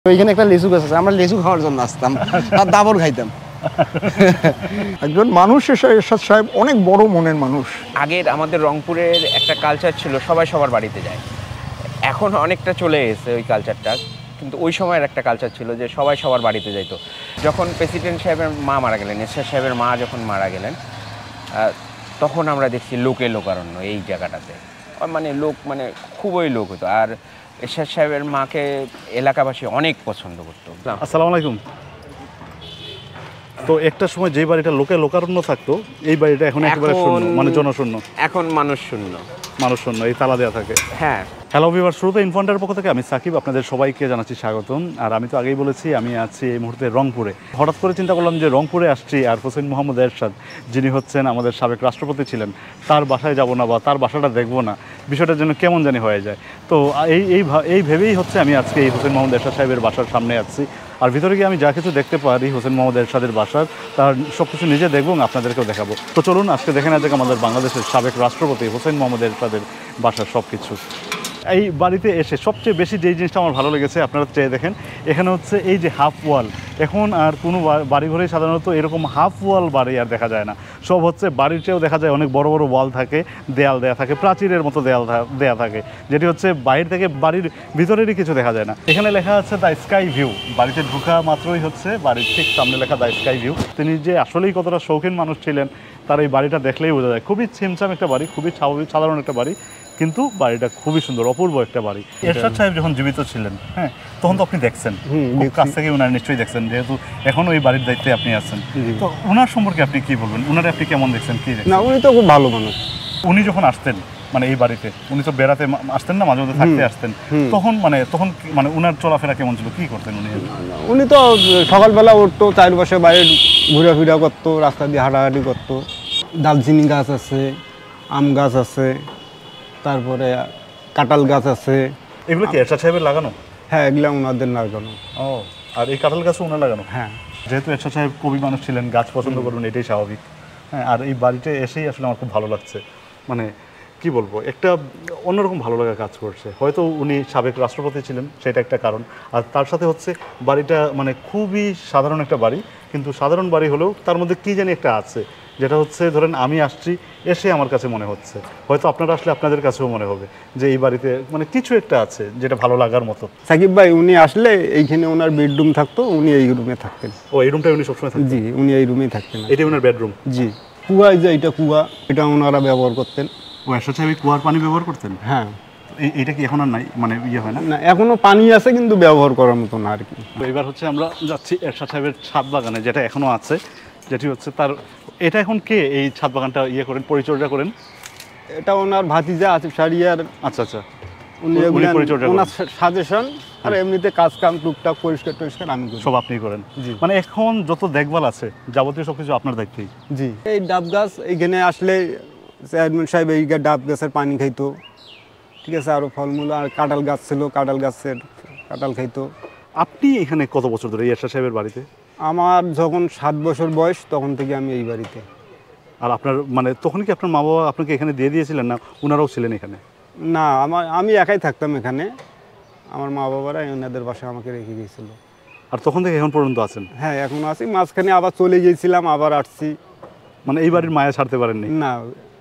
ওইখানে একটা লিচু গাছ আছে, আমরা লিচু খাওয়ার জন্য আসতাম আর দাবর খাইতাম। একজন মানুষ এরশাদ সাহেব অনেক বড় মনের মানুষ। আগের আমাদের রংপুরের একটা কালচার ছিল সবাই সবার বাড়িতে যায়, এখন অনেকটা চলে গেছে ওই কালচারটা, কিন্তু ওই সময়ের একটা কালচার ছিল যে সবাই সবার বাড়িতে যাইতো। যখন প্রেসিডেন্ট সাহেবের মা মারা গেলেন, এরশাদ সাহেবের মা যখন মারা গেলেন, তখন আমরা দেখছি লোকে লোকারণ্য এই জায়গাটাতে, মানে লোক মানে খুবই লোক হতো। আর এরশাদ সাহেবের মাকে এলাকাবাসী অনেক পছন্দ করতো। আসসালামু আলাইকুম। তো একটা সময় যে বাড়িটা লোকে লোকারণ্য থাকতো, এই বাড়িটা এখন একেবারে শূন্য, মানে জনশূন্য। এখন মানুষ শূন্য, এই তালা দেওয়া থাকে। হ্যাঁ। হ্যালো ভিউয়ার, শুরুতে ইনফন্টার পক্ষ থেকে আমি সাকিব, আপনাদের সবাইকে জানাচ্ছি স্বাগতম। আর আমি তো আগেই বলেছি আমি আছি এই মুহূর্তে রংপুরে। হঠাৎ করে চিন্তা করলাম যে রংপুরে আসছি আর হোসেন মোহাম্মদ এরশাদ, যিনি হচ্ছেন আমাদের সাবেক রাষ্ট্রপতি ছিলেন, তার বাসায় যাব না বা তার বাসাটা দেখবো না, বিষয়টার জন্য কেমন জানি হয়ে যায়। তো এই ভেবেই হচ্ছে আমি আজকে এই হোসেন মোহাম্মদ এরশাদ সাহেবের বাসার সামনে আছি। আর ভিতরে গিয়ে আমি যা কিছু দেখতে পারি হোসেন মোহাম্মদ এরশাদের বাসার, তার সব কিছু নিজে দেখবো এবং আপনাদেরকেও দেখাবো। তো চলুন আজকে দেখে না যাক আমাদের বাংলাদেশের সাবেক রাষ্ট্রপতি হোসেন মোহাম্মদ এরশাদের বাসার সব কিছু। এই বাড়িতে এসে সবচেয়ে বেশি যেই জিনিসটা আমার ভালো লেগেছে, আপনারা চেয়ে দেখেন, এখানে হচ্ছে এই যে হাফ ওয়াল। এখন আর কোনো বাড়িঘরেই সাধারণত এরকম হাফ ওয়াল বাড়ি আর দেখা যায় না। সব হচ্ছে বাড়ির চেয়েও দেখা যায় অনেক বড় বড় ওয়াল থাকে, দেয়াল দেয়া থাকে, প্রাচীরের মতো দেয়াল দেয়া থাকে, যেটি হচ্ছে বাইরে থেকে বাড়ির ভিতরেরই কিছু দেখা যায় না। এখানে লেখা আছে দ্য স্কাই ভিউ। বাড়িতে ঢোকা মাত্রই হচ্ছে বাড়ির ঠিক সামনে লেখা দ্য স্কাই ভিউ। তিনি যে আসলেই কতটা শৌখিন মানুষ ছিলেন তার এই বাড়িটা দেখলেই বোঝা যায়। খুবই ছিমছাম একটা বাড়ি, খুবই সাধারণ একটা বাড়ি, কিন্তু বাড়িটা খুবই সুন্দর, অপূর্ব একটা বাড়ি। এরশাদ সাহেব যখন জীবিত ছিলেন, হ্যাঁ, তখন তো আপনি দেখছেন, কাছ থেকে ওনার নিশ্চয়ই দেখছেন, যেহেতু এখনো এই বাড়ির দায়িত্বে আপনি আছেন। তো ওনার সম্পর্কে আপনি কি বলবেন? ওনারে আপনি কেমন দেখছেন, কি দেখছেন? না, উনি তো খুব ভালো মানুষ। উনি যখন আসতেন মানে এই বাড়িতে, উনি তো বেড়াতে আসতেন না, মাঝে মধ্যে থাকতে আসতেন, তখন মানে ওনার চলাফেরা কেমন ছিল, কি করতেন উনি? উনি তো সকালবেলা উঠতো, চারপাশে বাইরে ঘোরাফেরা করতো, রাস্তা দিয়ে হাঁটাহাঁটি করতো। দালচিনি গাছ আছে, আম গাছ আছে, তারপরে কাঁঠাল গাছ আছে। এগুলো কি এরশাদ সাহেবের লাগানো? হ্যাঁ, এগুলো ওনাদের লাগানো। ও, আর এই কাঁঠাল গাছও ওনার লাগানো? হ্যাঁ। যেহেতু এরশাদ সাহেব কবি মানুষ ছিলেন, গাছ পছন্দ করবেন, এটাই স্বাভাবিক। হ্যাঁ, আর এই বাড়িতে এসেই আসলে আমার খুব ভালো লাগছে। মানে কি বলবো, একটা অন্যরকম ভালো লাগা কাজ করছে। হয়তো উনি সাবেক রাষ্ট্রপতি ছিলেন, সেটা একটা কারণ। আর তার সাথে হচ্ছে বাড়িটা মানে খুবই সাধারণ একটা বাড়ি, কিন্তু সাধারণ বাড়ি হলেও তার মধ্যে কী জানি একটা আছে, যেটা হচ্ছে ধরেন আমি আসছি, এসে আমার কাছে মনে হচ্ছে, হয়তো আপনারা আসলে আপনাদের কাছেও মনে হবে যে এই বাড়িতে মানে কিছু একটা আছে যেটা ভালো লাগার মতো। সাকিব ভাই, উনি আসলে এইখানে ওনার বেডরুম থাকতো, উনি এই রুমে থাকতেন। ও, এই রুমটাই উনি সবসময় থাকতেন? জি, উনি এই রুমেই থাকতেন। এটাই ওনার বেডরুম? জি। কুয়া, যে এটা কুয়া, এটা ওনারা ব্যবহার করতেন। ও, এরশাদ সাহেব কুয়ার পানি ব্যবহার করতেন? হ্যাঁ। এইটা কি এখন আর নাই, মানে ইয়ে হয় না? না, এখনো পানি আছে, কিন্তু ব্যবহার করার মতো না আর কি। তো এবার হচ্ছে আমরা যাচ্ছি এরশাদ সাহেবের ছাদ বাগানে, যেটা এখনো আছে, যেটি হচ্ছে তার। এটা এখন কে এই ছাদ বাগানটা ইয়ে করেন, পরিচর্যা করেন? এটা ওনার ভাতিজা আসিফ শাহরিয়ার। আচ্ছা আচ্ছা, উনি পরিচর্যা ওনার সাজেশন, আর এমনিতে কাজ কাম টুকটাক পরিষ্কার টরিষ্কার আমি করি। সব আপনি করেন? মানে এখন যত দেখভাল আছে যাবতীয় সবকিছু আপনার দায়িত্বই? জি। এই ডাব গাছ, এইখানে আসলে চেয়ারম্যান সাহেব এই ডাব গাছের পানি খাইতো, ঠিক আছে। আরও ফলমূল, আর কাঁঠাল গাছ ছিল, কাঁঠাল গাছের কাঁঠাল খাইতো। আপনি এখানে কত বছর ধরে এই এরশাদ সাহেবের বাড়িতে? আমার যখন 7 বছর বয়স, তখন থেকে আমি এই বাড়িতে। আর আপনার মানে তখন কি আপনার মা বাবা আপনাকে এখানে দিয়ে দিয়েছিলেন, না ওনারাও ছিলেন এখানে? না, আমি একাই থাকতাম এখানে। আমার মা বাবারা ওনাদের বাসায় আমাকে রেখে গিয়েছিল। আর তখন থেকে এখন পর্যন্ত আছেন? হ্যাঁ, এখনো আছি। মাঝখানে আবার চলে গিয়েছিলাম, আবার আসছি। মানে এই বাড়ির মায়া ছাড়তে পারেননি? না।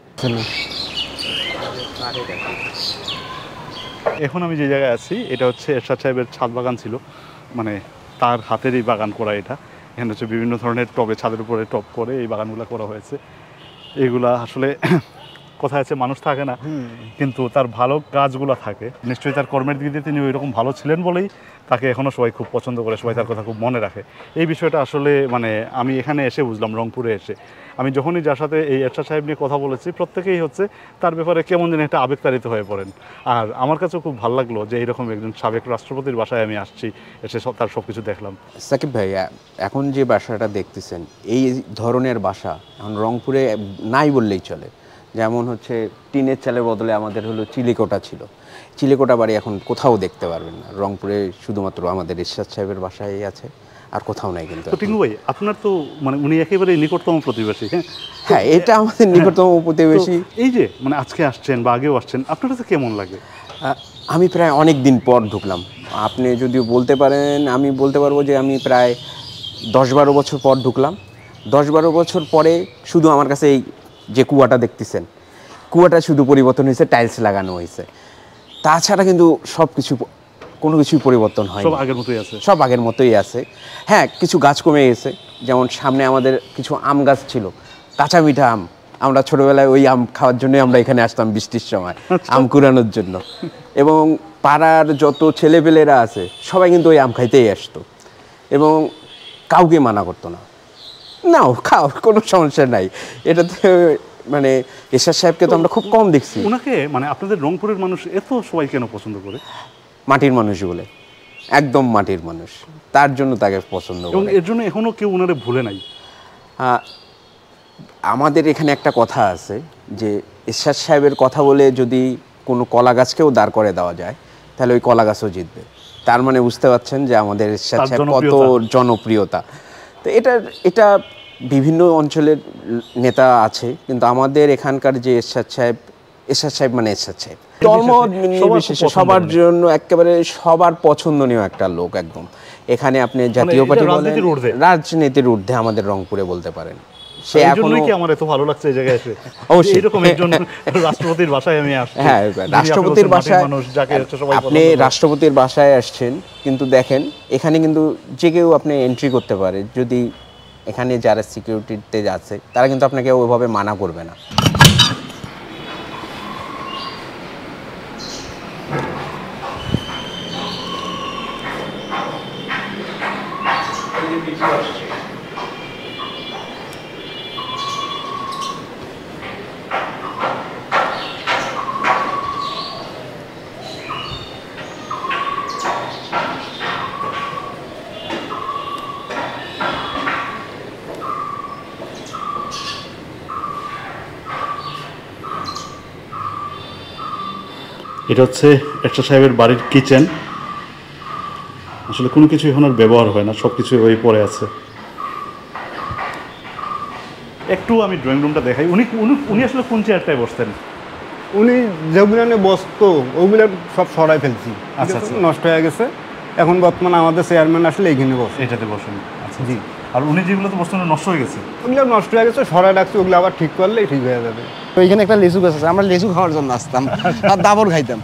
এখন আমি যে জায়গায় আছি এটা হচ্ছে এরশাদ সাহেবের ছাদ বাগান ছিল, মানে তার হাতেরই বাগান করা এটা। এখানে হচ্ছে বিভিন্ন ধরনের টবে, ছাদের উপরে টব করে এই বাগানগুলো করা হয়েছে। এইগুলা আসলে কোথায় আছে, মানুষ থাকে না, কিন্তু তার ভালো কাজগুলো থাকে। নিশ্চয়ই তার কর্মের দিক দিয়ে তিনি ওইরকম ভালো ছিলেন বলেই তাকে এখনও সবাই খুব পছন্দ করে, সবাই তার কথা খুব মনে রাখে। এই বিষয়টা আসলে মানে আমি এখানে এসে বুঝলাম, রংপুরে এসে। আমি যখনই যার সাথে এই এরশাদ সাহেব নিয়ে কথা বলেছি, প্রত্যেকেই হচ্ছে তার ব্যাপারে কেমন যেন একটা আবেগতাড়িত হয়ে পড়েন। আর আমার কাছেও খুব ভালো লাগলো যে এইরকম একজন সাবেক রাষ্ট্রপতির বাসায় আমি আসছি, এসে তার সব কিছু দেখলাম। সাকিব ভাই, এখন যে বাসাটা দেখতেছেন, এই ধরনের বাসা এখন রংপুরে নাই বললেই চলে। যেমন হচ্ছে টিনের চালের বদলে আমাদের হলো চিলেকোঠা ছিল, চিলেকোঠা বাড়ি এখন কোথাও দেখতে পারবেন না। রংপুরে শুধুমাত্র আমাদের এরশাদ সাহেবের বাসায় আছে, আর কোথাও নাই। কিন্তু টিঙ্কু ভাই, আপনার তো মানে উনি একেবারে নিকটতম প্রতিবেশী। হ্যাঁ, এটা আমাদের নিকটতম প্রতিবেশী। এই যে মানে আজকে আসছেন বা আগেও আসছেন, আপনার কাছে কেমন লাগে? আমি প্রায় অনেক দিন পর ঢুকলাম। আপনি যদি বলতে পারেন, আমি বলতে পারবো যে আমি প্রায় 10-12 বছর পর ঢুকলাম। 10-12 বছর পরে শুধু আমার কাছে এই যে কুয়াটা দেখতেছেন, কুয়াটা শুধু পরিবর্তন হয়েছে, টাইলস লাগানো হয়েছে। তাছাড়া কিন্তু সব কিছু, কোনো কিছুই পরিবর্তন হয়, সব আগের মতোই আছে, সব আগের মতোই আছে। হ্যাঁ, কিছু গাছ কমে গেছে, যেমন সামনে আমাদের কিছু আম গাছ ছিল, কাঁচা মিঠা আম। আমরা ছোটোবেলায় ওই আম খাওয়ার জন্যই আমরা এখানে আসতাম বৃষ্টির সময়, আম কুড়ানোর জন্য। এবং পাড়ার যত ছেলেপেলেরা আছে সবাই কিন্তু ওই আম খাইতেই আসতো, এবং কাউকে মানা করতো না, নাও খাও, কোনো সমস্যা নাই। এটাতে মানে এরশাদ সাহেবকে তো আমরা খুব কম দেখছি। ওনাকে মানে আপনাদের রংপুরের মানুষ এত সবাই কেন পছন্দ করে? মাটির মানুষ বলে, একদম মাটির মানুষ, তার জন্য তাকে পছন্দ এবং করে। এর জন্য এখনো কেউ ওনারে ভুলে নাই। আমাদের এখানে একটা কথা আছে যে এরশাদ সাহেবের কথা বলে যদি কোনো কলা গাছকেও দাঁড় করে দেওয়া যায় তাহলে ওই কলা গাছও জিতবে। তার মানে বুঝতে পারছেন যে আমাদের এরশাদ তার সাহেব কত জনপ্রিয়তা। তো এটা বিভিন্ন অঞ্চলের নেতা আছে, কিন্তু আমাদের এখানকার যে এরশাদ সাহেব মানে এরশাদ সাহেব ধর্ম নির্বিশেষে সবার জন্য একেবারে সবার পছন্দনীয় একটা লোক একদম। এখানে আপনি জাতীয় পার্টি বলেন, রাজনীতির ঊর্ধ্বে আমাদের রংপুরে বলতে পারেন। সে এখনো কি আমার এত ভালো লাগছে এই জায়গায় এসে, অবশ্যই এরকম একজন রাষ্ট্রপতির বাসায় আমি আসছি। হ্যাঁ, রাষ্ট্রপতির বাসায় আপনি রাষ্ট্রপতির বাসায় আসছেন, কিন্তু দেখেন এখানে কিন্তু যে কেউ আপনি এন্ট্রি করতে পারে, যদি এখানে যারা সিকিউরিটিতে আছে তারা কিন্তু আপনাকে ওইভাবে মানা করবে না। এটা হচ্ছে এরশাদ সাহেবের বাড়ির কিচেন। আসলে কোনো কিছু এখন আর ব্যবহার হয় না, সব কিছু ওই পড়ে আছে। একটু আমি ড্রয়িং রুমটা দেখাই। উনি আসলে কোন চেয়ারটায় বসতেন? উনি যেগুলো নিয়ে বসতো ওগুলো সব সরাই ফেলছি, আচ্ছা আচ্ছা, নষ্ট হয়ে গেছে। এখন বর্তমানে আমাদের চেয়ারম্যান আসলে এইখানে বসে, এটাতে বসেন। আচ্ছা জি। আর উনি যেগুলোতে বসতেন নষ্ট হয়ে গেছে, ওগুলো নষ্ট হয়ে গেছে, সরাই রাখছি, ওগুলো আবার ঠিক করলেই ঠিক হয়ে যাবে। তো এখানে একটা লিচু গাছ আছে, আমরা লিচু খাওয়ার জন্য আসতাম আর দাবর খাইতাম।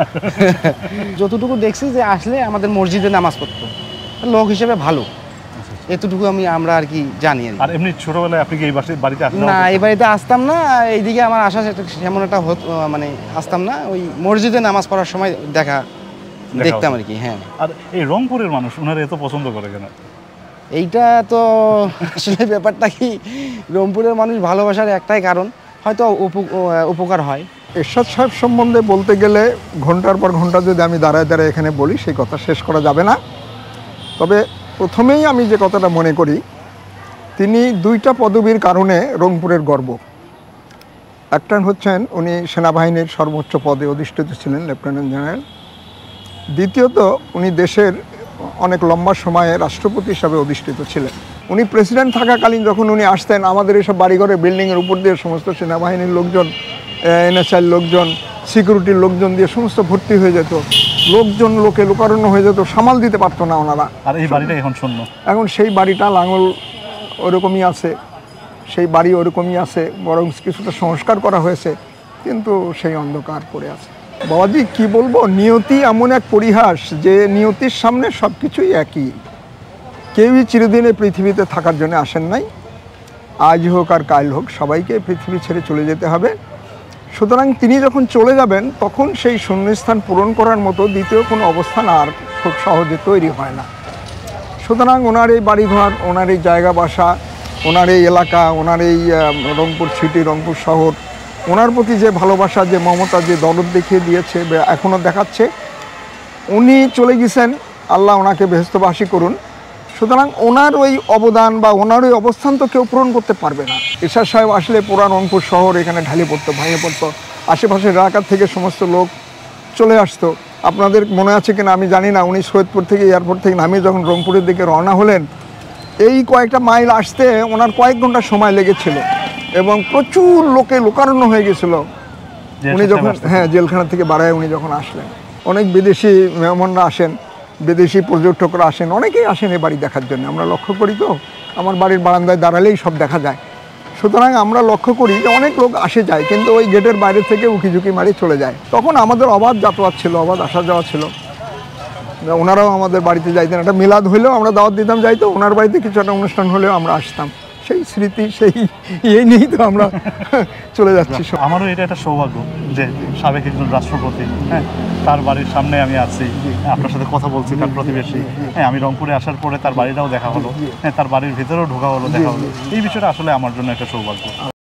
যতটুকু দেখছি যে আসলে আমাদের মসজিদে নামাজ পড়তো, লোক হিসেবে ভালো, এতটুকু আমরা আর কি জানি। আর এমনি ছোটবেলায় আপনি কি এই বাড়িতে আসতেন? না, এই বাড়িতে আসতাম না, এইদিকে আমার আসা সেমন একটা মানে আসতাম না, ওই মসজিদে নামাজ পড়ার সময় দেখতাম আর কি। হ্যাঁ। আর এই রংপুরের মানুষ ওনারা এত পছন্দ করে কেন? এইটা তো আসলে ব্যাপারটা কি, রংপুরের মানুষ ভালোবাসার একটাই কারণ, হয়তো উপকার হয়। এরশাদ সাহেব সম্বন্ধে বলতে গেলে ঘন্টার পর ঘন্টা যদি আমি দাঁড়ায় দাঁড়ায় এখানে বলি, সেই কথা শেষ করা যাবে না। তবে প্রথমেই আমি যে কথাটা মনে করি, তিনি দুইটা পদবীর কারণে রংপুরের গর্ব। একটা হচ্ছেন উনি সেনাবাহিনীর সর্বোচ্চ পদে অধিষ্ঠিত ছিলেন, লেফটেন্যান্ট জেনারেল। দ্বিতীয়ত উনি দেশের অনেক লম্বা সময়ে রাষ্ট্রপতি হিসাবে অধিষ্ঠিত ছিলেন। উনি প্রেসিডেন্ট থাকাকালীন যখন উনি আসতেন, আমাদের এসব বাড়িঘরে বিল্ডিংয়ের উপর দিয়ে সমস্ত সেনাবাহিনীর লোকজন, এনএসআইর লোকজন, সিকিউরিটির লোকজন দিয়ে সমস্ত ভর্তি হয়ে যেত, লোকজন লোকারণ্য হয়ে যেত, সামাল দিতে পারতো না ওনারা। আর এই বাড়িটা এখন শূন্য। এখন সেই বাড়িটা লাঙল ওরকমই আছে, সেই বাড়ি ওরকমই আছে, বরং কিছুটা সংস্কার করা হয়েছে, কিন্তু সেই অন্ধকার পড়ে আছে। বাবাজি কি বলবো, নিয়তি এমন এক পরিহাস যে নিয়তির সামনে সব কিছুই একই। কেউই চিরদিনে পৃথিবীতে থাকার জন্য আসেন নাই, আজ হোক আর কাল হোক সবাইকে পৃথিবী ছেড়ে চলে যেতে হবে। সুতরাং তিনি যখন চলে যাবেন তখন সেই শূন্যস্থান পূরণ করার মতো দ্বিতীয় কোনো অবস্থান আর খুব সহজে তৈরি হয় না। সুতরাং ওনার এই বাড়িঘর, ওনার এই জায়গা বাসা, ওনার এই এলাকা, ওনার এই রংপুর সিটি, রংপুর শহর, ওনার প্রতি যে ভালোবাসা, যে মমতা, যে দরদ দেখিয়ে দিয়েছে, এখনও দেখাচ্ছে। উনি চলে গেছেন, আল্লাহ ওনাকে বেহেশতবাসী করুন। সুতরাং ওনার ওই অবদান বা ওনার ওই অবস্থান তো কেউ পূরণ করতে পারবে না। এরশাদ সাহেব আসলে পুরা রংপুর শহর এখানে ঢালে পড়তো, ভেঙে পড়তো, আশেপাশের এলাকার থেকে সমস্ত লোক চলে আসতো। আপনাদের মনে আছে কিনা আমি জানি না, উনি সৈয়দপুর থেকে, এয়ারপোর্ট থেকে নামিয়ে যখন রংপুরের দিকে রওনা হলেন, এই কয়েকটা মাইল আসতে ওনার কয়েক ঘন্টা সময় লেগেছিল এবং প্রচুর লোকে লোকারণ্য হয়ে গেছিল উনি যখন, হ্যাঁ, জেলখানা থেকে বাড়ায় উনি যখন আসলেন। অনেক বিদেশি মেহমানরা আসেন, বিদেশি পর্যটকরা আসেন, অনেকেই আসেন এই বাড়ি দেখার জন্য। আমরা লক্ষ্য করি তো, আমার বাড়ির বারান্দায় দাঁড়ালেই সব দেখা যায়। সুতরাং আমরা লক্ষ্য করি যে অনেক লোক আসে যায়, কিন্তু ওই গেটের বাইরে থেকে উকিঝুঁকি মারি চলে যায়। তখন আমাদের অবাধ যাতায়াত ছিল, অবাধ আসা যাওয়া ছিল। ওনারাও আমাদের বাড়িতে যাইতেন, একটা মিলাদ হলেও আমরা দাওয়াত দিতাম, যাইতো ওনার বাড়িতে কিছু একটা অনুষ্ঠান হলেও আমরা আসতাম। সেই স্মৃতি, সেই ইয়ে নিয়েই তো আমরা চলে যাচ্ছি। আমারও এটা একটা সৌভাগ্য যে সাবেক একজন রাষ্ট্রপতি, হ্যাঁ, তার বাড়ির সামনে আমি আছি, আপনার সাথে কথা বলছি, তার প্রতিবেশী। হ্যাঁ, আমি রংপুরে আসার পরে তার বাড়িটাও দেখা হলো, হ্যাঁ, তার বাড়ির ভিতরেও ঢোকা হলো, দেখা হলো। এই বিষয়টা আসলে আমার জন্য একটা সৌভাগ্য।